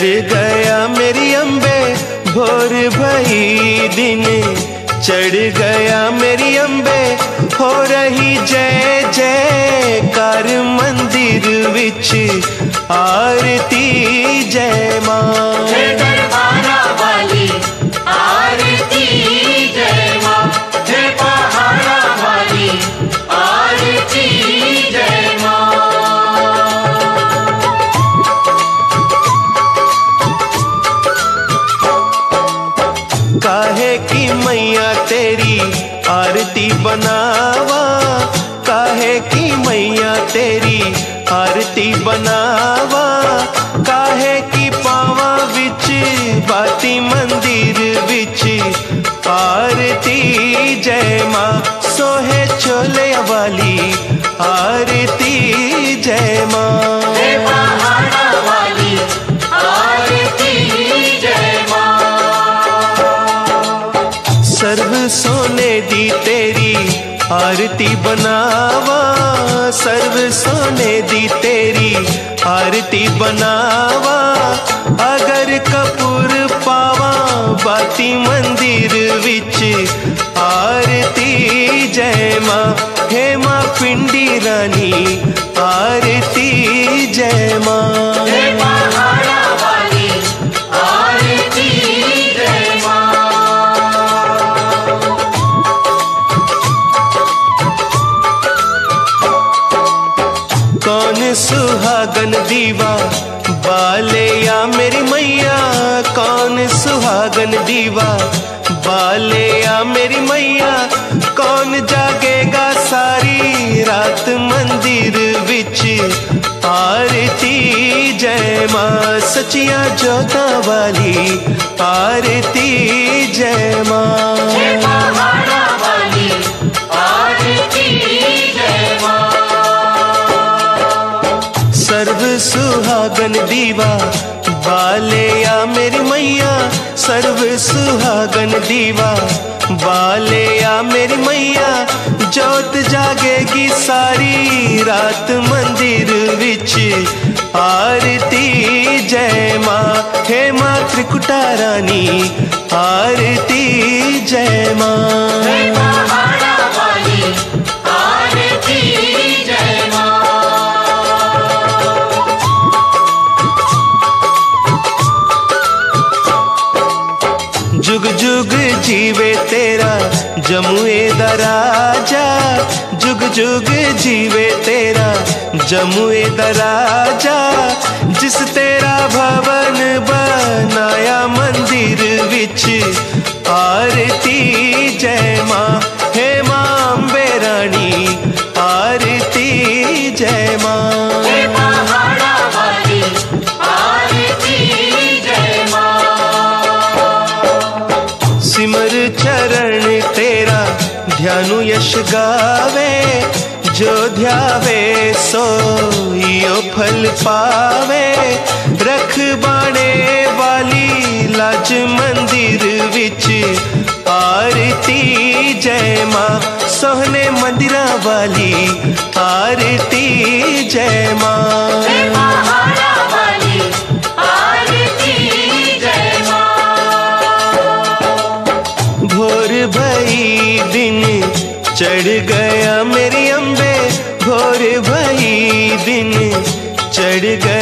चढ़ गया मेरी अम्बे भोर भई दिन, चढ़ गया मेरी अम्बे हो रही जय जयकार मंदिर विच आरती जय मां। हे दरबारा वाली आरती जय मां, हे पहाड़ा वाली आरती जय मां। काहे की मैया तेरी आरती बनावा, काहे की मैया तेरी आरती बनावा, काहे की पावा विच बाती मंदिर विच आरती जय मां। सोहे चोले वाली आरती जय मां, हे पहाड़ा वाली आरती जय मां। सर्व सोने दी तेरी आरती बनावा, सर्व सोने दी तेरी आरती बनावा, अगर कपूर पावा बाती मंदिर विच आरती जय मां। हे मां पिंडी रानी आरती जय मां, हे पहाड़ा वाली आरती जय मां। कौन सुहागन दीवा बाले या मेरी मैया, कौन सुहागन दीवा बाले या मेरी मैया, कौन जागेगा सारी रात मंदिर विच आरती जय मां। सचिया जोता वाली आरती जय मां, हे पहाड़ा वाली आरती जय मां। सर्व सुहागन दीवा बाले या मेरी मैया, सर्व सुहागन दीवा बाले या मेरी मैया, जोत जागेगी सारी रात मंदिर विच आरती जय मां। हे मां त्रिकुटा रानी आरती जय मां, हे पहाड़ा वाली आरती जय मां। जुग जुग जीवे तेरा जमुए दा राजा, जुग जुग जीवे तेरा जमुए दा राजा, जिस तेरा भवन बनाया मंदिर विच आरती जय मां। हे मां अम्बे रानी आरती जय मां, हे पहाड़ा वाली आरती जय मां। सिमर चरण तेरा ध्यानु यश गावे, जो ध्यावे सोइयो फल पावे, रख बाणे वाली लाज मंदिर विच आरती जय मां। सोहने मंदिरा वाली आरती जय मां, हे पहाड़ा वाली आरती जय मां। भोर भई दिन चढ़ गया मेरी अम्बे, भोर भई दिन चढ़ गया